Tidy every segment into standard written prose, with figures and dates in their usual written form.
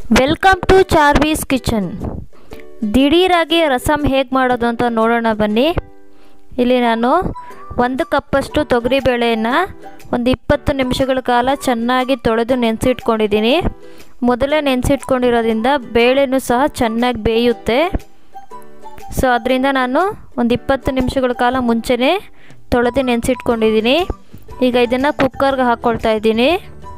Welcome to Charvi's kitchen. ದಿಢೀರಾಗಿ ರಸಮ್ ಹೇಗೆ ಮಾಡೋದು ಅಂತ ನೋಡೋಣ ಬನ್ನಿ. ಇಲ್ಲಿ ನಾನು 1 ಕಪ್ಪಷ್ಟು ತೊಗರಿಬೇಳೆಯನ್ನು ಒಂದು 20 ನಿಮಿಷಗಳ ಕಾಲ ಚೆನ್ನಾಗಿ ತೊಳೆದು ನೆನೆಸಿಟ್ಕೊಂಡಿದ್ದೀನಿ. ಮೊದಲೇ ನೆನೆಸಿಟ್ಕೊಂಡಿರೋದ್ರಿಂದ ಬೇಳೆನೂ ಸಹ ಚೆನ್ನಾಗಿ ಬೇಯುತ್ತೆ. ಸೊ ಅದರಿಂದ ನಾನು ಒಂದು 20 ನಿಮಿಷಗಳ ಕಾಲ ಮುಂಚೆನೇ ತೊಳೆದು ನೆನೆಸಿಟ್ಕೊಂಡಿದ್ದೀನಿ. ಈಗ ಇದನ್ನು ಕುಕ್ಕರ್ಗೆ ಹಾಕ್ಕೊಳ್ತಾ ಇದ್ದೀನಿ.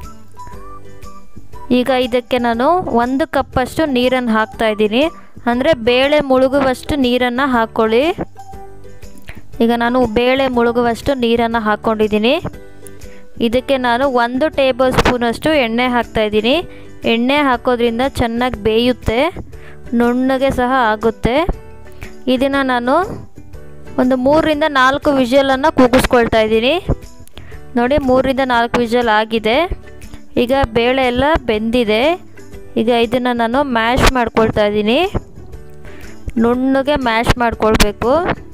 ಈಗ ಇದಕ್ಕೆ ನಾನು 1 ಕಪ್ಪಷ್ಟು ನೀರನ್ನು ಹಾಕ್ತಾ ಇದ್ದೀನಿ. ಅಂದರೆ ಬೇಳೆ ಮುಳುಗುವಷ್ಟು ನೀರನ್ನು ಹಾಕ್ಕೊಳ್ಳಿ. ಈಗ ನಾನು ಬೇಳೆ ಮುಳುಗುವಷ್ಟು ನೀರನ್ನು ಹಾಕ್ಕೊಂಡಿದ್ದೀನಿ. ಇದಕ್ಕೆ ನಾನು 1 ಟೇಬಲ್ ಸ್ಪೂನಷ್ಟು ಎಣ್ಣೆ ಹಾಕ್ತಾಯಿದ್ದೀನಿ. ಎಣ್ಣೆ ಹಾಕೋದ್ರಿಂದ ಚೆನ್ನಾಗಿ ಬೇಯುತ್ತೆ, ನುಣ್ಣಗೆ ಸಹ ಆಗುತ್ತೆ. ಇದನ್ನು ನಾನು ಒಂದು 3ರಿಂದ 4 ವಿಷಲನ್ನು ಕೂಗಿಸ್ಕೊಳ್ತಾ ಇದ್ದೀನಿ. ನೋಡಿ 3ರಿಂದ 4 ವಿಷಲ್ ಆಗಿದೆ. ಈಗ ಬೇಳೆ ಎಲ್ಲ ಬೆಂದಿದೆ. ಈಗ ಇದನ್ನು ನಾನು ಮ್ಯಾಶ್ ಮಾಡ್ಕೊಳ್ತಾ ಇದ್ದೀನಿ. ನುಣ್ಣಗೆ ಮ್ಯಾಶ್ ಮಾಡ್ಕೊಳ್ಬೇಕು.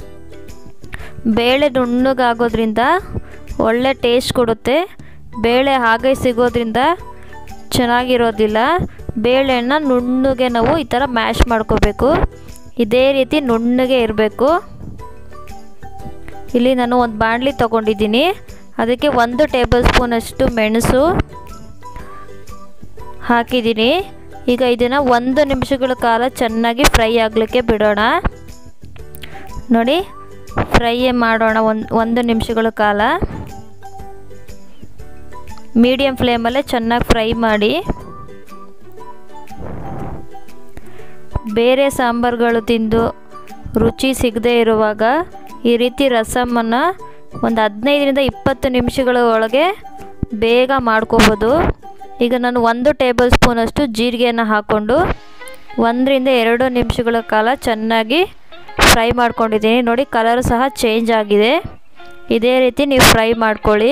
ಬೇಳೆ ನುಣ್ಣಗಾಗೋದ್ರಿಂದ ಒಳ್ಳೆ ಟೇಸ್ಟ್ ಕೊಡುತ್ತೆ. ಬೇಳೆ ಹಾಗೆ ಸಿಗೋದ್ರಿಂದ ಚೆನ್ನಾಗಿರೋದಿಲ್ಲ. ಬೇಳೆನ ನುಣ್ಣಗೆ ನಾವು ಈ ಥರ ಮ್ಯಾಶ್ ಮಾಡ್ಕೋಬೇಕು. ಇದೇ ರೀತಿ ನುಣ್ಣಗೆ ಇರಬೇಕು. ಇಲ್ಲಿ ನಾನು ಒಂದು ಬಾಣಲಿ ತೊಗೊಂಡಿದ್ದೀನಿ. ಅದಕ್ಕೆ 1 ಟೇಬಲ್ ಸ್ಪೂನಷ್ಟು ಮೆಣಸು ಹಾಕಿದ್ದೀನಿ. ಈಗ ಇದನ್ನು 1 ನಿಮಿಷಗಳ ಕಾಲ ಚೆನ್ನಾಗಿ ಫ್ರೈ ಆಗಲಿಕ್ಕೆ ಬಿಡೋಣ. ನೋಡಿ ಫ್ರೈ ಮಾಡೋಣ 1 ನಿಮಿಷಗಳ ಕಾಲ. ಮೀಡಿಯಮ್ ಫ್ಲೇಮಲ್ಲೇ ಚೆನ್ನಾಗಿ ಫ್ರೈ ಮಾಡಿ. ಬೇರೆ ಸಾಂಬಾರುಗಳು ತಿಂದು ರುಚಿ ಸಿಗದೇ ಇರುವಾಗ ಈ ರೀತಿ ರಸಮನ್ನು ಒಂದು 15ರಿಂದ 20 ನಿಮಿಷಗಳ ಒಳಗೆ ಬೇಗ ಮಾಡ್ಕೋಬೋದು. ಈಗ ನಾನು 1 ಟೇಬಲ್ ಸ್ಪೂನಷ್ಟು ಜೀರಿಗೆಯನ್ನು ಹಾಕ್ಕೊಂಡು 1ರಿಂದ 2 ನಿಮಿಷಗಳ ಕಾಲ ಚೆನ್ನಾಗಿ ಫ್ರೈ ಮಾಡ್ಕೊಂಡಿದ್ದೀನಿ. ನೋಡಿ ಕಲರ್ ಸಹ ಚೇಂಜ್ ಆಗಿದೆ. ಇದೇ ರೀತಿ ನೀವು ಫ್ರೈ ಮಾಡ್ಕೊಳ್ಳಿ.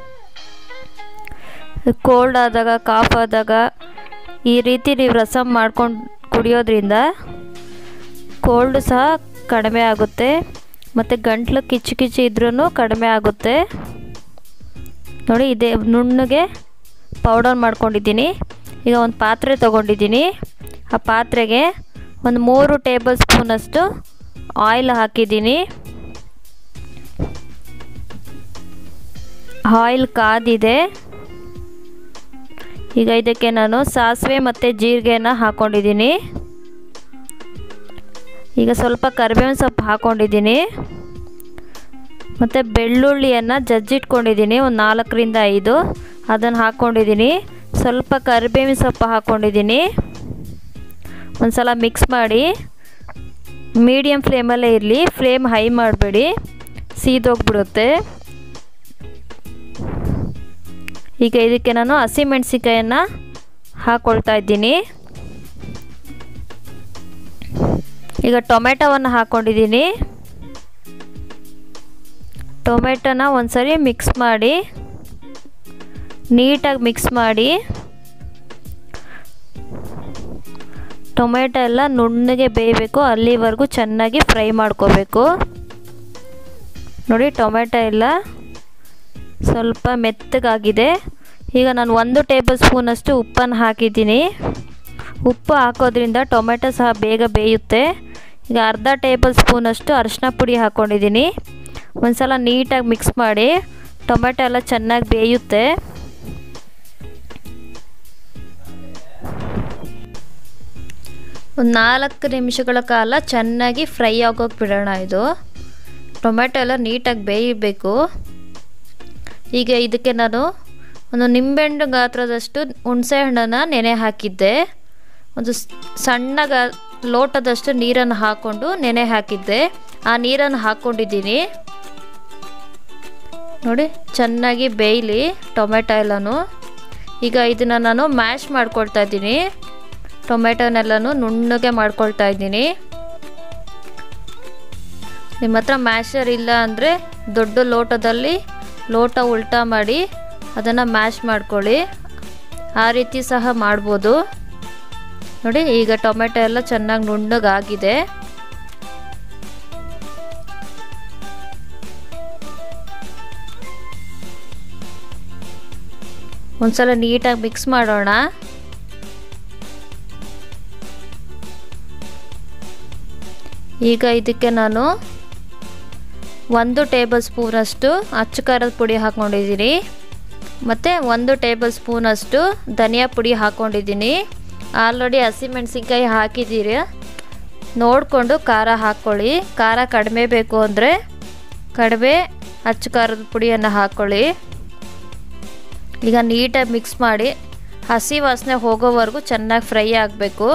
ಕೋಲ್ಡ್ ಆದಾಗ, ಕಾಫ್ ಆದಾಗ ಈ ರೀತಿ ನೀವು ರಸಮ್ ಮಾಡ್ಕೊಂಡು ಕುಡಿಯೋದ್ರಿಂದ ಕೋಲ್ಡ್ ಸಹ ಕಡಿಮೆ ಆಗುತ್ತೆ ಮತ್ತು ಗಂಟ್ಲು ಕಿಚ್ಚು ಇದ್ರೂ ಕಡಿಮೆ ಆಗುತ್ತೆ. ನೋಡಿ ಇದೇ ನುಣ್ಣಗೆ ಪೌಡರ್ ಮಾಡ್ಕೊಂಡಿದ್ದೀನಿ. ಈಗ ಒಂದು ಪಾತ್ರೆ ತೊಗೊಂಡಿದ್ದೀನಿ. ಆ ಪಾತ್ರೆಗೆ ಒಂದು 3 ಟೇಬಲ್ ಸ್ಪೂನಷ್ಟು ಆಯಿಲ್ ಹಾಕಿದ್ದೀನಿ. ಆಯಿಲ್ ಕಾದಿದೆ. ಈಗ ಇದಕ್ಕೆ ನಾನು ಸಾಸಿವೆ ಮತ್ತು ಜೀರಿಗೆನ ಹಾಕ್ಕೊಂಡಿದ್ದೀನಿ. ಈಗ ಸ್ವಲ್ಪ ಕರಿಬೇವಿನ ಸೊಪ್ಪು ಹಾಕ್ಕೊಂಡಿದ್ದೀನಿ ಮತ್ತು ಬೆಳ್ಳುಳ್ಳಿಯನ್ನು ಜಜ್ಜಿಟ್ಕೊಂಡಿದ್ದೀನಿ. ಒಂದು 4ರಿಂದ 5 ಅದನ್ನು ಹಾಕ್ಕೊಂಡಿದ್ದೀನಿ. ಸ್ವಲ್ಪ ಕರಿಬೇವಿನ ಸೊಪ್ಪು ಹಾಕ್ಕೊಂಡಿದ್ದೀನಿ. ಒಂದು ಸಲ ಮಿಕ್ಸ್ ಮಾಡಿ. ಮೀಡಿಯಮ್ ಫ್ಲೇಮಲ್ಲೇ ಇರಲಿ, ಫ್ಲೇಮ್ ಹೈ ಮಾಡಬೇಡಿ, ಸೀದೋಗ್ಬಿಡುತ್ತೆ. ಈಗ ಇದಕ್ಕೆ ನಾನು ಹಸಿಮೆಣಸಿಕಾಯನ್ನು ಹಾಕ್ಕೊಳ್ತಾ ಇದ್ದೀನಿ. ಈಗ ಟೊಮೆಟೊವನ್ನು ಹಾಕ್ಕೊಂಡಿದ್ದೀನಿ. ಟೊಮೆಟೊನ ಒಂದ್ಸರಿ ಮಿಕ್ಸ್ ಮಾಡಿ, ನೀಟಾಗಿ ಮಿಕ್ಸ್ ಮಾಡಿ. ಟೊಮೆಟೊ ಎಲ್ಲ ನುಣ್ಣಗೆ ಬೇಯಬೇಕು, ಅಲ್ಲಿವರೆಗೂ ಚೆನ್ನಾಗಿ ಫ್ರೈ ಮಾಡ್ಕೋಬೇಕು. ನೋಡಿ ಟೊಮೆಟೊ ಎಲ್ಲ ಸ್ವಲ್ಪ ಮೆತ್ತಗಾಗಿದೆ. ಈಗ ನಾನು 1 ಟೇಬಲ್ ಸ್ಪೂನಷ್ಟು ಉಪ್ಪನ್ನು ಹಾಕಿದ್ದೀನಿ. ಉಪ್ಪು ಹಾಕೋದ್ರಿಂದ ಟೊಮೆಟೊ ಸಹ ಬೇಗ ಬೇಯುತ್ತೆ. ಈಗ ಅರ್ಧ ಟೇಬಲ್ ಸ್ಪೂನಷ್ಟು ಅರಿಶಿನ ಪುಡಿ ಹಾಕ್ಕೊಂಡಿದ್ದೀನಿ. ಒಂದು ಸಲ ನೀಟಾಗಿ ಮಿಕ್ಸ್ ಮಾಡಿ. ಟೊಮೆಟೊ ಎಲ್ಲ ಚೆನ್ನಾಗಿ ಬೇಯುತ್ತೆ. ಒಂದು 4 ನಿಮಿಷಗಳ ಕಾಲ ಚೆನ್ನಾಗಿ ಫ್ರೈ ಆಗೋಕೆ ಬಿಡೋಣ. ಇದು ಟೊಮೆಟೊ ಎಲ್ಲ ನೀಟಾಗಿ ಬೇಯಬೇಕು. ಈಗ ಇದಕ್ಕೆ ನಾನು ಒಂದು ನಿಂಬೆಹಣ್ಣು ಗಾತ್ರದಷ್ಟು ಹುಣಸೆ ಹಣ್ಣನ್ನು ನೆನೆ ಹಾಕಿದ್ದೆ. ಒಂದು ಸಣ್ಣ ಲೋಟದಷ್ಟು ನೀರನ್ನು ಹಾಕ್ಕೊಂಡು ನೆನೆ ಹಾಕಿದ್ದೆ. ಆ ನೀರನ್ನು ಹಾಕ್ಕೊಂಡಿದ್ದೀನಿ. ನೋಡಿ ಚೆನ್ನಾಗಿ ಬೇಯಲಿ ಟೊಮೆಟೊ ಎಲ್ಲನೂ. ಈಗ ಇದನ್ನು ನಾನು ಮ್ಯಾಶ್ ಮಾಡ್ಕೊಳ್ತಾ ಇದ್ದೀನಿ. ಟೊಮೆಟೊನೆಲ್ಲನೂ ನುಣ್ಣಗೆ ಮಾಡ್ಕೊಳ್ತಾ ಇದ್ದೀನಿ. ನಿಮ್ಮ ಹತ್ರ ಮ್ಯಾಶರ್ ಇಲ್ಲ ಅಂದರೆ ದೊಡ್ಡ ಲೋಟದಲ್ಲಿ ಲೋಟ ಉಲ್ಟಾ ಮಾಡಿ ಅದನ್ನು ಮ್ಯಾಶ್ ಮಾಡ್ಕೊಳ್ಳಿ. ಆ ರೀತಿ ಸಹ ಮಾಡ್ಬೋದು. ನೋಡಿ ಈಗ ಟೊಮೆಟೊ ಎಲ್ಲ ಚೆನ್ನಾಗಿ ನುಣ್ಣಗಾಗಿದೆ. ಒಂದ್ಸಲ ನೀಟಾಗಿ ಮಿಕ್ಸ್ ಮಾಡೋಣ. ಈಗ ಇದಕ್ಕೆ ನಾನು 1 ಟೇಬಲ್ ಸ್ಪೂನಷ್ಟು ಅಚ್ಚ ಖಾರದ ಪುಡಿ ಹಾಕ್ಕೊಂಡಿದ್ದೀನಿ ಮತ್ತು 1 ಟೇಬಲ್ ಸ್ಪೂನಷ್ಟು ಧನಿಯಾ ಪುಡಿ ಹಾಕ್ಕೊಂಡಿದ್ದೀನಿ. ಆಲ್ರೆಡಿ ಹಸಿಮೆಣಸಿನ್ಕಾಯಿ ಹಾಕಿದ್ದೀರಿ, ನೋಡಿಕೊಂಡು ಖಾರ ಹಾಕ್ಕೊಳ್ಳಿ. ಖಾರ ಕಡಿಮೆ ಬೇಕು ಅಂದರೆ ಕಡಿಮೆ ಅಚ್ಚ ಖಾರದ ಪುಡಿಯನ್ನು ಹಾಕ್ಕೊಳ್ಳಿ. ಈಗ ನೀಟಾಗಿ ಮಿಕ್ಸ್ ಮಾಡಿ ಹಸಿ ವಾಸನೆ ಹೋಗೋವರೆಗೂ ಚೆನ್ನಾಗಿ ಫ್ರೈ ಆಗಬೇಕು.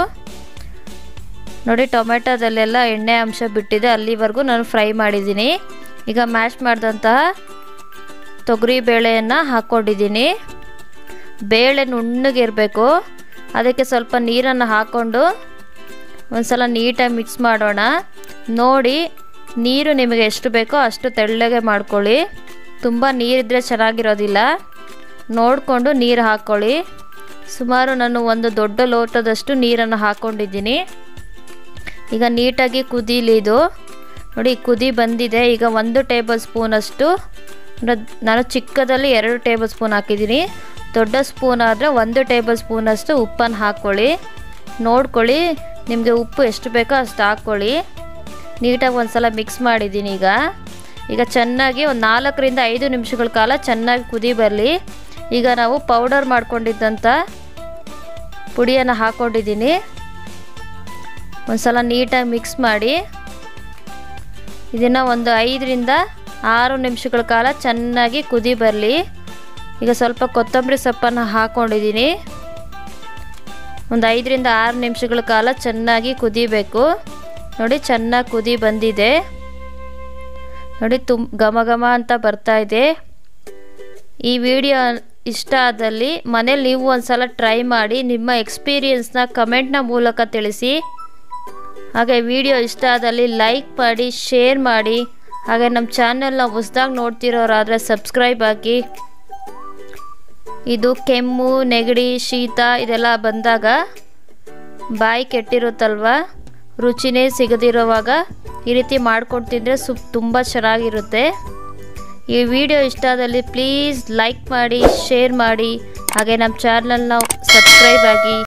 ನೋಡಿ ಟೊಮೆಟೊದಲ್ಲೆಲ್ಲ ಎಣ್ಣೆ ಅಂಶ ಬಿಟ್ಟಿದೆ, ಅಲ್ಲಿವರೆಗೂ ನಾನು ಫ್ರೈ ಮಾಡಿದ್ದೀನಿ. ಈಗ ಮ್ಯಾಶ್ ಮಾಡಿದಂತಹ ತೊಗರಿ ಬೇಳೆಯನ್ನು ಹಾಕ್ಕೊಂಡಿದ್ದೀನಿ. ಬೇಳೆ ನುಣ್ಣಗಿರಬೇಕು, ಅದಕ್ಕೆ ಸ್ವಲ್ಪ ನೀರನ್ನು ಹಾಕ್ಕೊಂಡು ಒಂದ್ಸಲ ನೀಟಾಗಿ ಮಿಕ್ಸ್ ಮಾಡೋಣ. ನೋಡಿ ನೀರು ನಿಮಗೆ ಎಷ್ಟು ಬೇಕೋ ಅಷ್ಟು ತೆಳ್ಳಗೆ ಮಾಡ್ಕೊಳ್ಳಿ, ತುಂಬ ನೀರಿದ್ದರೆ ಚೆನ್ನಾಗಿರೋದಿಲ್ಲ. ನೋಡಿಕೊಂಡು ನೀರು ಹಾಕ್ಕೊಳ್ಳಿ. ಸುಮಾರು ನಾನು 1 ದೊಡ್ಡ ಲೋಟದಷ್ಟು ನೀರನ್ನು ಹಾಕ್ಕೊಂಡಿದ್ದೀನಿ. ಈಗ ನೀಟಾಗಿ ಕುದೀಲಿ ಇದು. ನೋಡಿ ಕುದಿ ಬಂದಿದೆ. ಈಗ 1 ಟೇಬಲ್ ಸ್ಪೂನಷ್ಟು, ನಾನು ಚಿಕ್ಕದಲ್ಲಿ 2 ಟೇಬಲ್ ಸ್ಪೂನ್ ಹಾಕಿದ್ದೀನಿ, ದೊಡ್ಡ ಸ್ಪೂನ್ ಆದರೆ 1 ಟೇಬಲ್ ಸ್ಪೂನಷ್ಟು ಉಪ್ಪನ್ನು ಹಾಕ್ಕೊಳ್ಳಿ. ನೋಡ್ಕೊಳ್ಳಿ ನಿಮಗೆ ಉಪ್ಪು ಎಷ್ಟು ಬೇಕೋ ಅಷ್ಟು ಹಾಕ್ಕೊಳ್ಳಿ. ನೀಟಾಗಿ ಒಂದು ಸಲ ಮಿಕ್ಸ್ ಮಾಡಿದ್ದೀನಿ. ಈಗ ಚೆನ್ನಾಗಿ ಒಂದು 4 ರಿಂದ 5 ನಿಮಿಷಗಳ ಕಾಲ ಚೆನ್ನಾಗಿ ಕುದಿ ಬರಲಿ. ಈಗ ನಾವು ಪೌಡರ್ ಮಾಡ್ಕೊಂಡಿದ್ದಂಥ ಪುಡಿಯನ್ನು ಹಾಕ್ಕೊಂಡಿದ್ದೀನಿ. ಒಂದು ಸಲ ನೀಟಾಗಿ ಮಿಕ್ಸ್ ಮಾಡಿ ಇದನ್ನು ಒಂದು 5 ರಿಂದ 6 ನಿಮಿಷಗಳ ಕಾಲ ಚೆನ್ನಾಗಿ ಕುದಿ ಬರಲಿ. ಈಗ ಸ್ವಲ್ಪ ಕೊತ್ತಂಬರಿ ಸೊಪ್ಪನ್ನು ಹಾಕ್ಕೊಂಡಿದ್ದೀನಿ. ಒಂದು 5 ರಿಂದ 6 ನಿಮಿಷಗಳ ಕಾಲ ಚೆನ್ನಾಗಿ ಕುದಿಬೇಕು. ನೋಡಿ ಚೆನ್ನಾಗಿ ಕುದಿ ಬಂದಿದೆ. ನೋಡಿ ಘಮ ಘಮ ಅಂತ ಬರ್ತಾ ಇದೆ. ಈ ವಿಡಿಯೋ ಇಷ್ಟ ಆದಲ್ಲಿ ಮನೇಲಿ ನೀವು ಒಂದ್ಸಲ ಟ್ರೈ ಮಾಡಿ ನಿಮ್ಮ ಎಕ್ಸ್ಪೀರಿಯನ್ಸ್ನ ಕಮೆಂಟ್ನ ಮೂಲಕ ತಿಳಿಸಿ. ಹಾಗೆ ವಿಡಿಯೋ ಇಷ್ಟ ಆದಲ್ಲಿ ಲೈಕ್ ಮಾಡಿ, ಶೇರ್ ಮಾಡಿ. ಹಾಗೆ ನಮ್ಮ ಚಾನೆಲ್ನ ಹೊಸದಾಗಿ ನೋಡ್ತಿರೋರಾದರೆ ಸಬ್ಸ್ಕ್ರೈಬ್ ಆಗಿ. ಇದು ಕೆಮ್ಮು, ನೆಗಡಿ, ಶೀತ ಇದೆಲ್ಲ ಬಂದಾಗ, ಬಾಯಿ ಕೆಟ್ಟಿರುತ್ತಲ್ವ, ರುಚಿನೇ ಸಿಗದಿರೋವಾಗ ಈ ರೀತಿ ಮಾಡ್ಕೊಂಡು ತಿಂದರೆ ತುಂಬ ಚೆನ್ನಾಗಿರುತ್ತೆ. ಈ ವಿಡಿಯೋ ಇಷ್ಟ ಆದಲ್ಲಿ ಪ್ಲೀಸ್ ಲೈಕ್ ಮಾಡಿ, ಶೇರ್ ಮಾಡಿ. ಹಾಗೆ ನಮ್ಮ ಚಾನಲ್ನ ಸಬ್ಸ್ಕ್ರೈಬ್ ಆಗಿ.